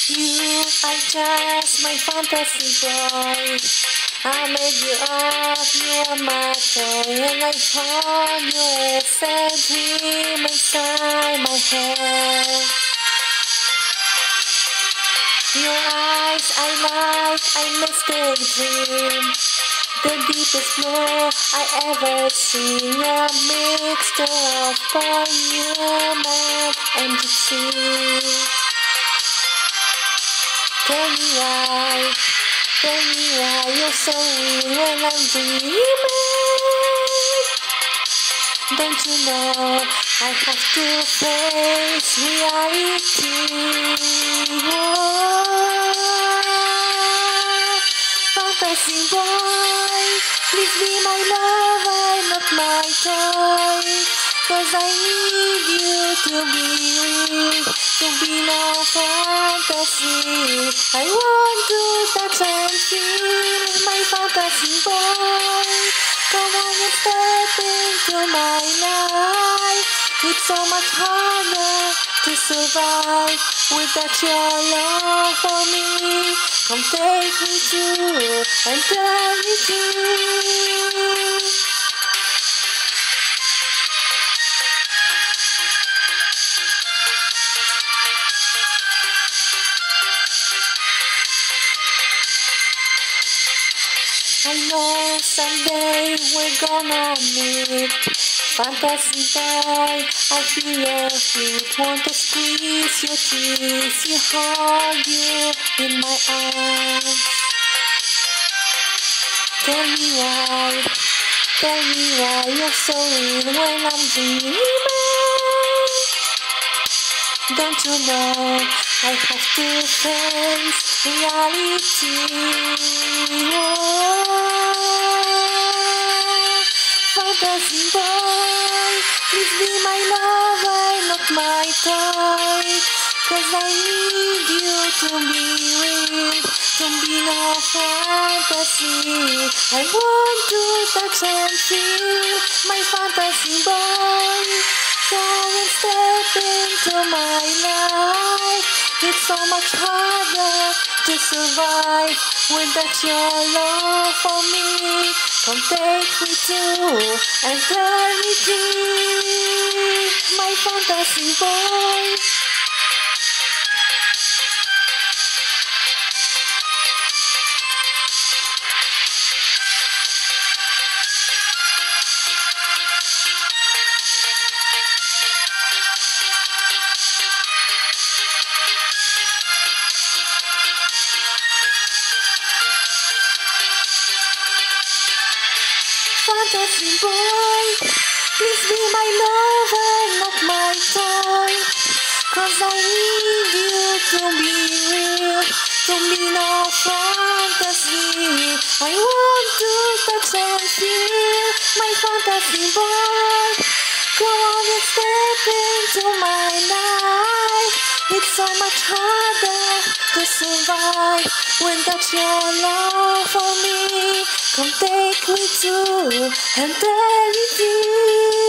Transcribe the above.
You are just my fantasy boy. I made you up, you are my toy, and I found you as a dream inside my head. Your eyes I like, I mistake dream. The deepest blue I ever seen, a mixture of boy, human and gypsy. Tell me why you're so weird when I'm dreaming. Don't you know I have to face reality? Oh, fantasy boy, please be my lover, not my toy. 'Cause I need you to be real, to be no fantasy. I want to touch and feel my fantasy boy. Come on and step into my life. It's so much harder to survive without your love for me. Come take me to eternity. I know someday we're gonna meet. Fantasy boy, I feel your heat. Want to squeeze your teeth, you hold you in my arms. Tell me why you're so real when I'm dreaming. Don't you know I have to face reality? Oh, fantasy boy, please be my lover, not my toy. 'Cause I need you to be real, to be no fantasy. I want to touch and feel my fantasy boy. Come and step into my life. It's so much harder to survive without your love for me. Come take me to eternity, my fantasy boy. Fantasy boy, please be my lover, not my toy. 'Cause I need you to be real, to be no fantasy. I want to touch and feel my fantasy boy. Come on and step into my life. It's so much harder to survive without your love for me. Come take me to eternity.